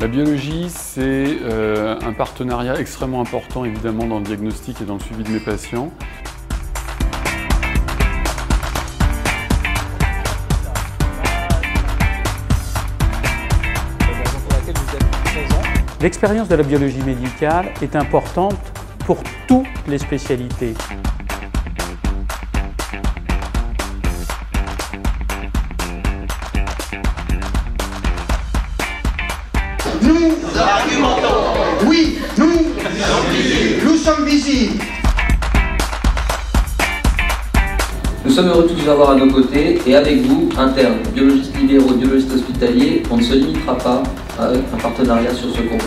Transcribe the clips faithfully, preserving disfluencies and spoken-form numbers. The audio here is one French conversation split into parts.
La biologie, c'est euh, un partenariat extrêmement important évidemment dans le diagnostic et dans le suivi de mes patients. L'expérience de la biologie médicale est importante pour toutes les spécialités. Nous argumentons. Oui, nous, nous sommes visibles. Nous sommes heureux de vous avoir à nos côtés et avec vous, internes, biologistes libéraux, biologistes hospitaliers, on ne se limitera pas à un partenariat sur ce congrès.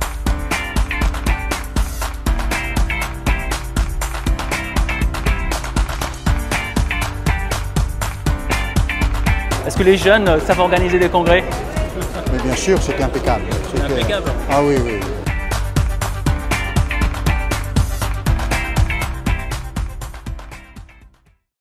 Est-ce que les jeunes savent organiser des congrès? Mais bien sûr, c'était impeccable. Impeccable. Ah oui, oui.